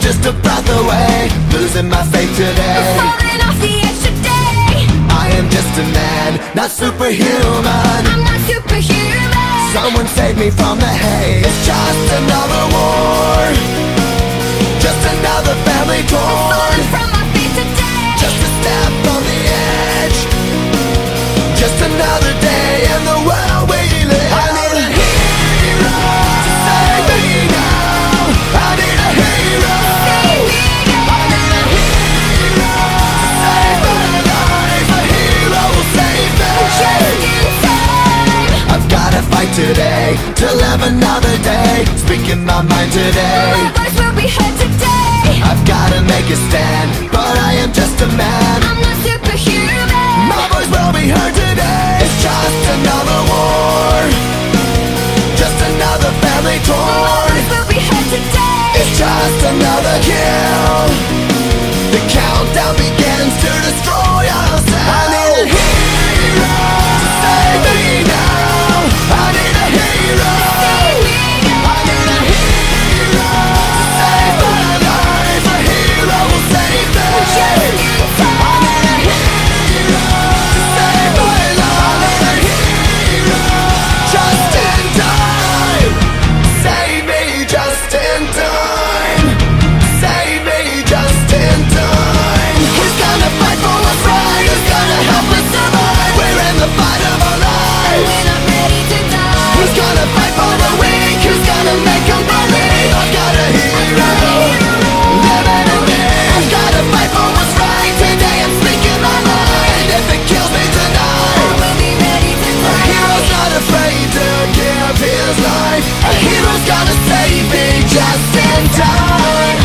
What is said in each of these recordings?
just a breath away, losing my faith today. Falling off the edge today. I am just a man, not superhuman. I'm not superhuman. Someone save me from the haze. It's just another war, just another family torn. Falling from my feet today. Just a step on the edge, just another day in the world we live. I need a hero to save me now. I need a hero. I need a hero to save my life. A hero will save me. Just in time. I've gotta fight today to live another day, speaking my mind today. My voice will be heard today. I've gotta make a stand, but I am just a man. I'm not superhuman. My voice will be heard today. It's just another war, just another family My torn. voice will be heard today. It's just another kill. The countdown begins to destroy ourselves. I need a hero to save me now. I need a hero. I need a hero to save my life. A hero will save me. I need a hero to save my life. I need a hero just in time. Save me just in time. Save me just in time. Who's gonna fight for what's right? Who's gonna help us survive? We're in the fight of our lives. When I'm ready to die. Who's gonna fight for the weak? Who's gonna make them believe? I've got a hero living in me. I've gotta fight for what's right. Today I'm speaking my mind. If it kills me tonight, I will be ready to a die. hero's not afraid to give his life. A hero's gonna save me just in time.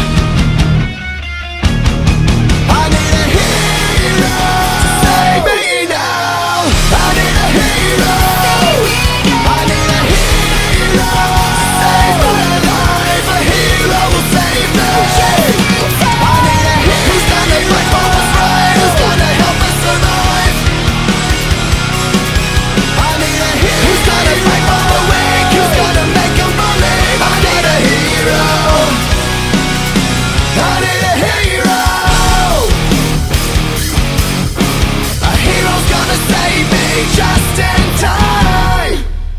I need a hero to save me now. I need a hero. I need a hero to save my life. A hero will save me. I need a hero. Who's gonna fight for what's right? Who's gonna help us survive? I need a hero. Who's gonna fight for the weak? Who's gonna make them believe? I need a hero. I need a hero. A hero's gonna save me just in time.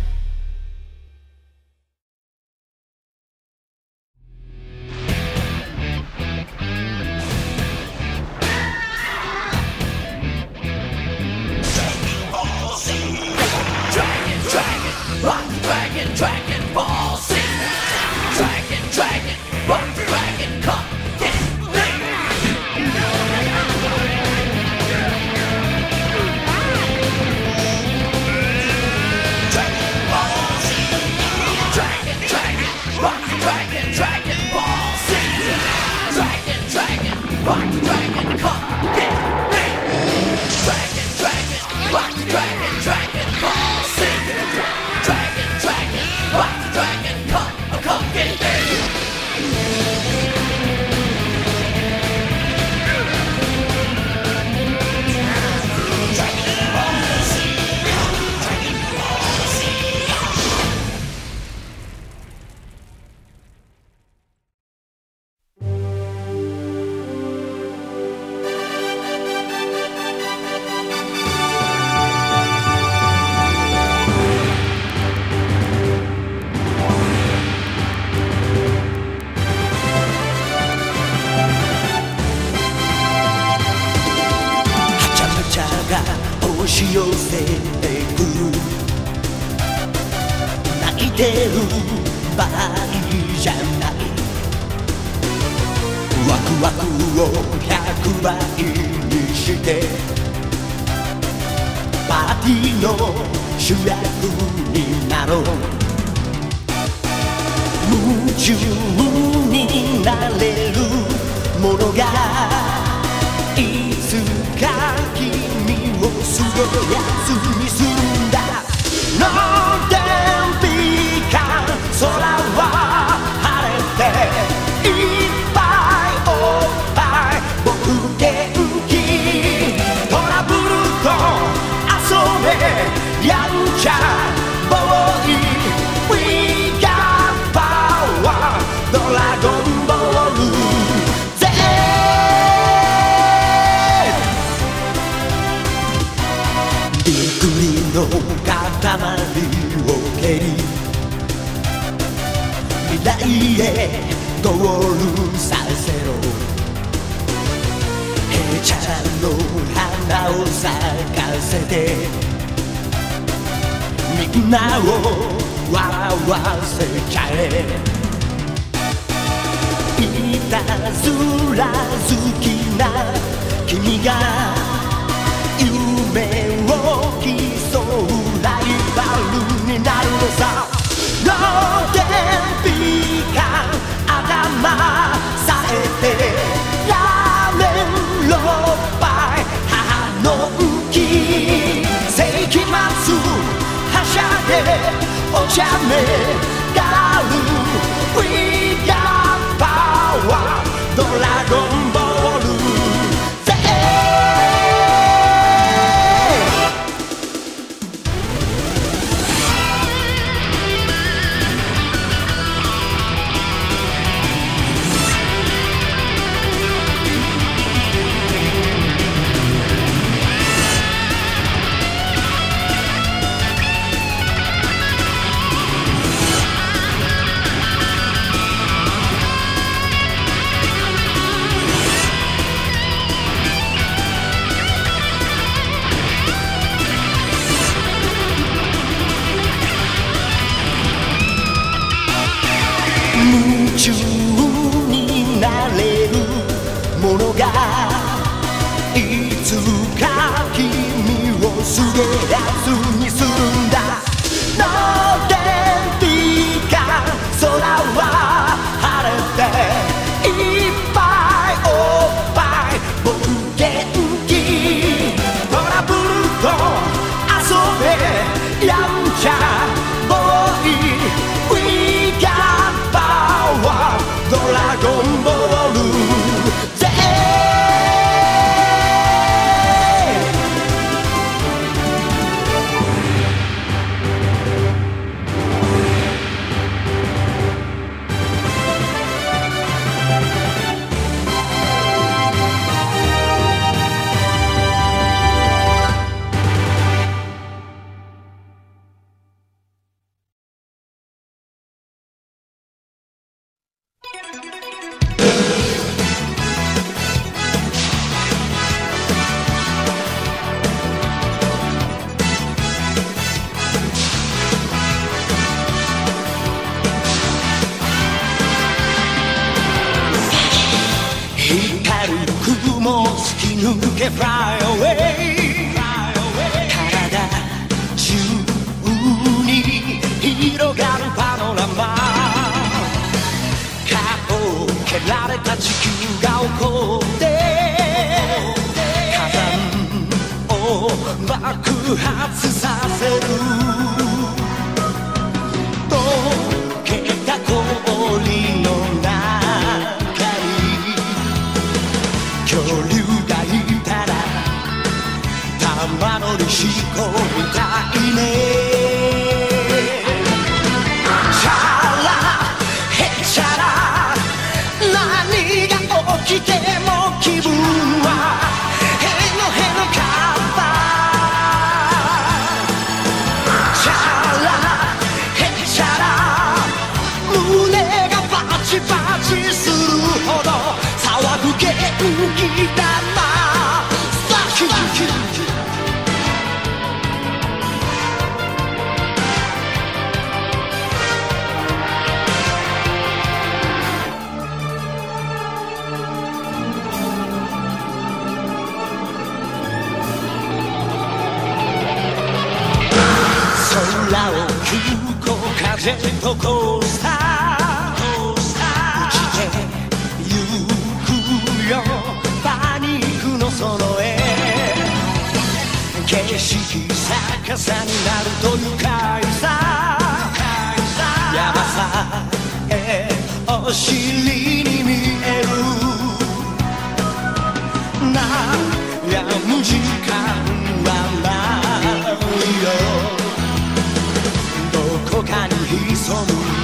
Dragon Ball Z. Dragon, rock the dragon, come get me. Dragon Ball Z. Dragon, rock the dragon Ball Z. Dragon, rock the dragon, come get me. Dragon, rock the dragon Ball Z. Dragon, rock the dragon, come get me.押し寄せてくる泣いてる場合じゃないワクワクを100倍にしてパーティーの主役になろう夢中になれるものがいつか君をすごいやつにするんだの天日間空は晴れていっぱいおっぱい僕元気トラブルと遊べやんちゃボーイ We got power ドラゴンボールびっくりの塊を蹴り未来へゴールさせろ平ちゃんの花を咲かせてみんなを笑わせちゃえいたずら好きな君が夢を競うライバルになるのさローテンピカ頭さえてラーメン6杯母の浮き世紀末はしゃでお茶目ガール We got power ドラゴンボール夢中になれるものがいつか君をすげやつにするんだノーテンピカ空は晴れていっぱいおっぱい僕元気トラブルと遊べやんちゃボーイWe got power ドラゴンボールぜ光る雲突き抜け Fly away 体中に広がるパノラマ顔を蹴られた地球が怒って火山を爆発させる溶けた氷の恐竜がいたら玉乗りしこみたいねチャラヘチャラ何が起きても気分はへのへのかったチャラヘチャラ胸がバチバチするほど騒ぐ元気だな空を急行風とコースター落ちてゆくよパニックのその絵景色逆さになると愉快さヤバさへお尻に見える悩む時間はないよどこかに潜む